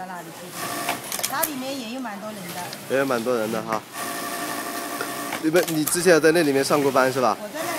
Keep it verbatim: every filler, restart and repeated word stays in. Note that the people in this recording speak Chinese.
到那里去。它里面也有蛮多人的， 也有蛮多人的哈。你们你之前有在那里面上过班是吧？ 我在那